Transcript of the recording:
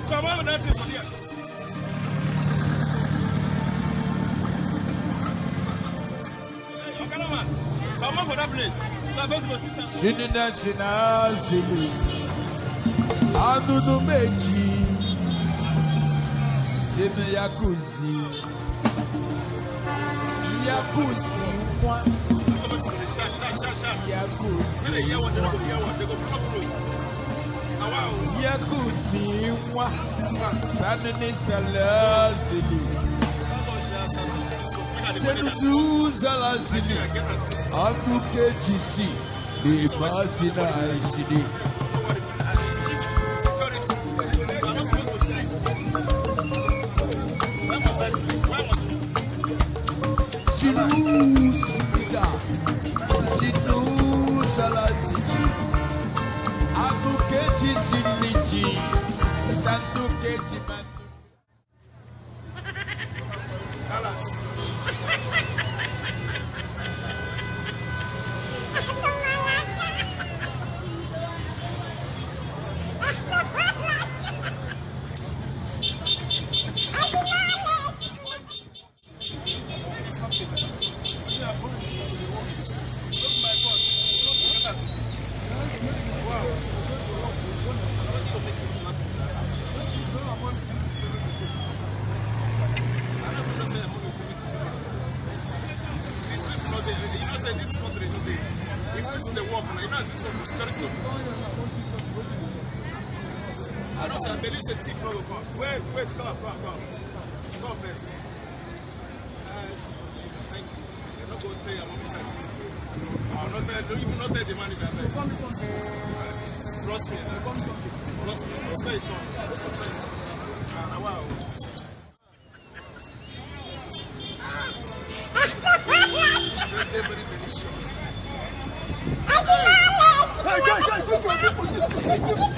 Come on, that's it. Come on for that place. So I'm supposed to sit. Sini national sini. Anu no meji. Sini yakuzi. Yakuzi. Yakuzi wa sanni salazili senutu salazili aduke jisi ibasina isidi sinu sida sinu salazili aduke jisi liji sanduke jiman. Wait, come first. Thank you. You're not going to tell your mommy size. I'll not tell you, not tell the manager. Trust me. Trust me. Wow. Very delicious. Hey, guys,